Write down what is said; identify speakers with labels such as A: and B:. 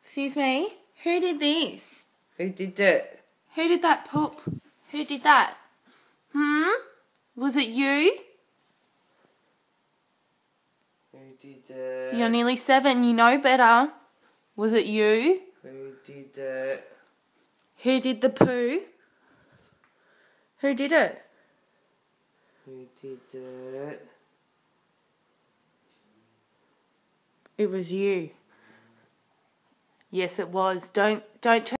A: Excuse me? Who did this?
B: Who did it?
A: Who did that poop? Who did that? Was it you?
B: Who did it?
A: You're nearly 7, you know better. Was it you?
B: Who did it?
A: Who did the poo? Who did it?
B: Who did it?
A: It was you. Yes, it was. Don't